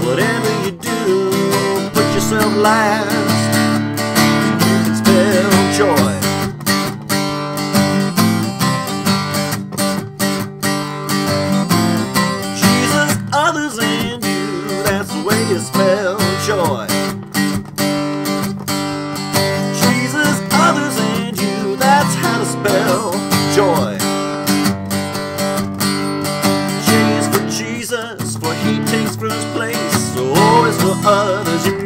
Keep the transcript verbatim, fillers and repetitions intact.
Whatever you do, put yourself last. You can spell joy. Jesus, others, and you, that's the way you spell joy. Jesus, others, and you, that's how to spell joy. J is for Jesus, for he takes first place. So O is for others, you